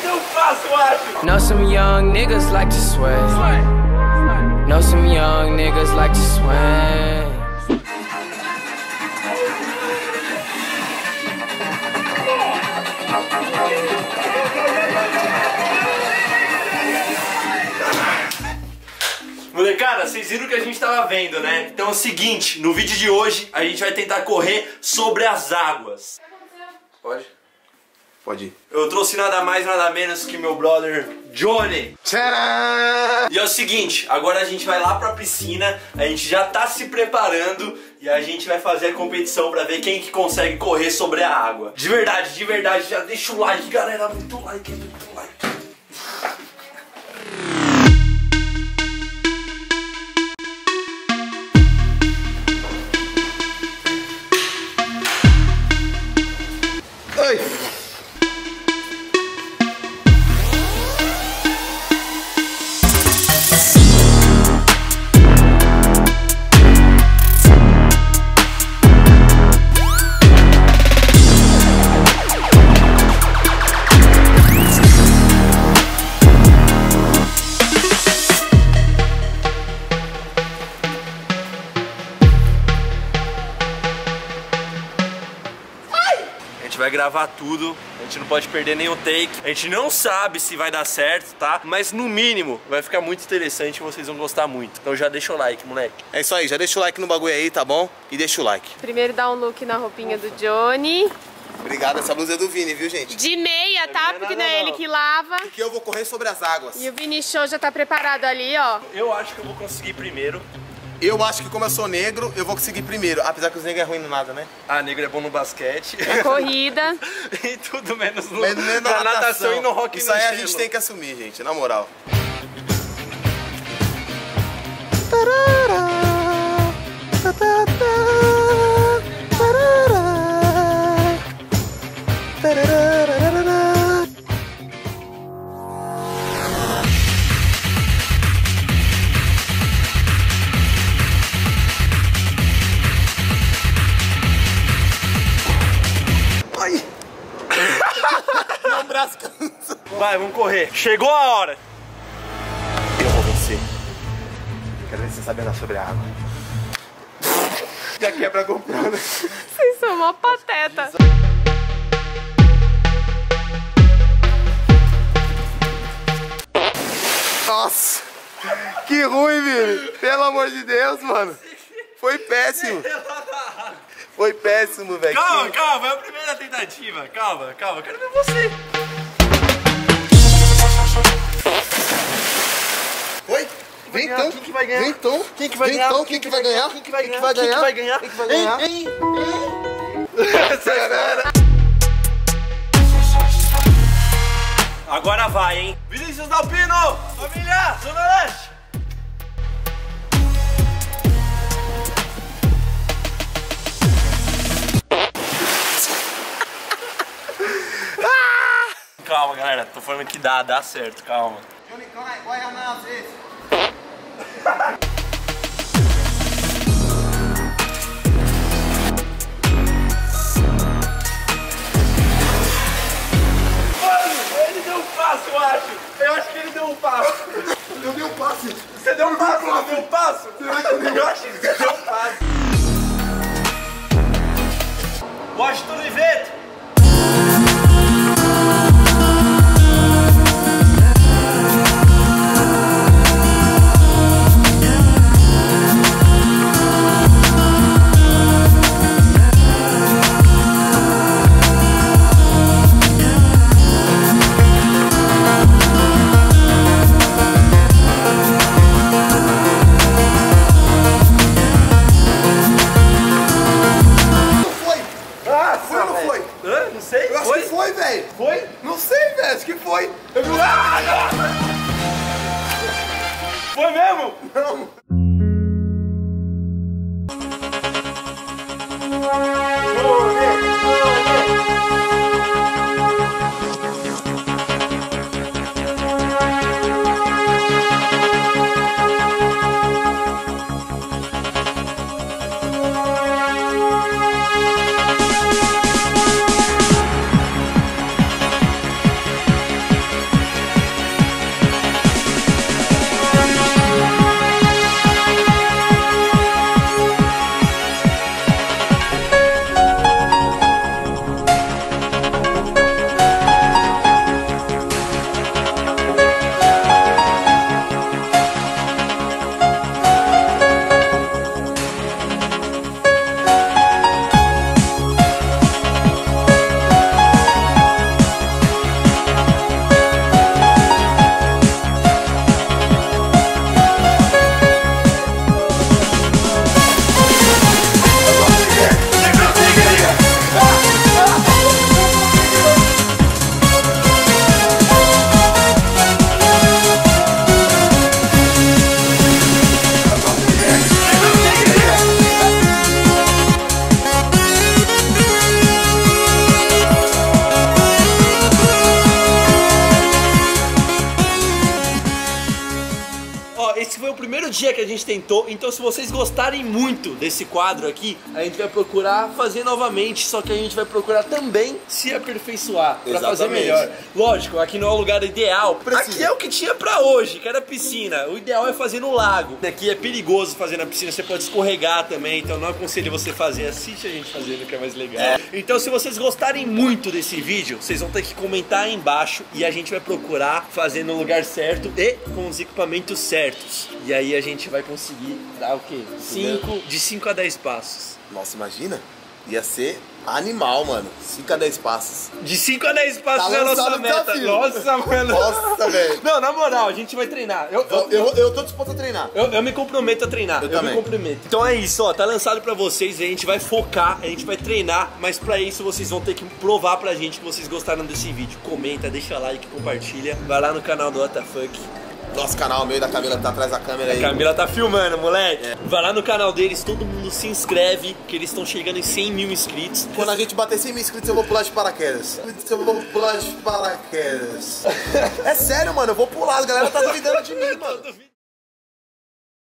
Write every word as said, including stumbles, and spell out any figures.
deu um passo, eu acho. Know some young niggas like to sway. Know some young niggas like to sway. Molecada, vocês viram o que a gente tava vendo, né? Então é o seguinte, no vídeo de hoje a gente vai tentar correr sobre as águas. Pode? Pode ir. Eu trouxe nada mais, nada menos que meu brother Johnny. Tcharam! E é o seguinte, agora a gente vai lá pra piscina, a gente já tá se preparando e a gente vai fazer a competição pra ver quem que consegue correr sobre a água. De verdade, de verdade, já deixa o like, galera, muito like, muito like. Ai! A gente vai gravar tudo, a gente não pode perder nenhum take. A gente não sabe se vai dar certo, tá? Mas no mínimo vai ficar muito interessante e vocês vão gostar muito. Então já deixa o like, moleque. É isso aí, já deixa o like no bagulho aí, tá bom? E deixa o like. Primeiro dá um look na roupinha do Johnny. Obrigado, essa blusa é do Vini, viu, gente? De meia, tá? minha Porque nada, não é ele não. que lava. Porque eu vou correr sobre as águas. E o Vini Show já tá preparado ali, ó. Eu acho que eu vou conseguir primeiro. Eu acho que como eu sou negro, eu vou conseguir primeiro. Apesar que os negros é ruim no nada, né? Ah, negro é bom no basquete. Corrida. E tudo menos no, Mas menos na natação e no rock Isso no aí a gelo. gente tem que assumir, gente, na moral. Ai! Meu braço cansa. Vai, vamos correr. Chegou a hora. Eu vou vencer. Quero ver se você sabe andar sobre a água. Já quebra a GoPro, né? Vocês são mó pateta. Nossa! Que ruim, Vini! Pelo amor de Deus, mano! Foi péssimo! Foi péssimo, velho! Calma, calma, é a primeira tentativa. Calma, calma, quero ver você. Oi? Vem então! Quem que vai ganhar? Vem então! Quem que vai Vem ganhar? então! Quem que vai ganhar? Quem que vai Quem ganhar? que vai ganhar? Quem que vai ganhar? Quem que vai ganhar? Ei, ei. Agora vai, hein? Vinícius Dalpino! Família! Zona Leste! Calma, galera. Tô falando que dá, dá certo. Calma. Johnny Klein, vai armar às vezes! Ele deu um passo, eu acho. Eu acho que ele deu um passo. Eu dei um passe! Você deu um passo, não deu um passo? Será que eu dei? Eu acho que você deu um passo. Washington Liveto. Foi ou não foi? foi o primeiro dia que a gente tentou, então se vocês gostarem muito desse quadro aqui, a gente vai procurar fazer novamente, só que a gente vai procurar também se aperfeiçoar pra fazer melhor. Lógico, aqui não é o lugar ideal. Precisa. Aqui é o que tinha pra hoje, que era piscina. O ideal é fazer no lago. Aqui é perigoso fazer na piscina, você pode escorregar também, então não aconselho você fazer. Assiste a gente fazendo, que é mais legal. É. Então se vocês gostarem muito desse vídeo, vocês vão ter que comentar aí embaixo e a gente vai procurar fazer no lugar certo e com os equipamentos certos. E aí a gente vai conseguir dar o quê? Cinco, de cinco a dez passos. Nossa, imagina. Ia ser animal, mano. cinco a dez passos. De cinco a dez passos Tá é a nossa lançado o meta. desafio. Nossa, mano. Nossa, velho. Não, na moral, a gente vai treinar. Eu, Eu, eu, eu tô disposto a treinar. Eu, eu me comprometo a treinar. Eu Eu, também. me comprometo. Então é isso, ó. Tá lançado pra vocês. A gente vai focar, a gente vai treinar. Mas pra isso vocês vão ter que provar pra gente que vocês gostaram desse vídeo. Comenta, deixa like, compartilha. Vai lá no canal do What the Fuck. Nosso canal, meu e da Camila, tá atrás da câmera aí. A Camila tá filmando, moleque. É. Vai lá no canal deles, todo mundo se inscreve, que eles estão chegando em cem mil inscritos. Quando a gente bater cem mil inscritos, eu vou pular de paraquedas. Eu vou pular de paraquedas. É sério, mano, eu vou pular. A galera tá duvidando de mim, mano.